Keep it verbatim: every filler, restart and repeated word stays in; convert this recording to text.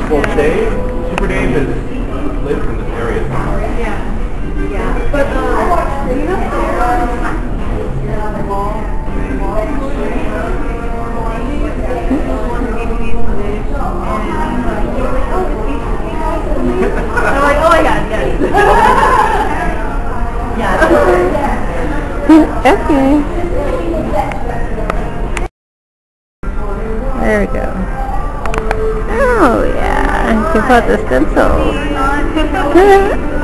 Well, Dave, Super Dave has lived in this area somewhere. Yeah. Yeah. But, um, you know, I'm like, oh my god, yes. Yeah. Okay. There we go. Oh yeah, you can put the stencils.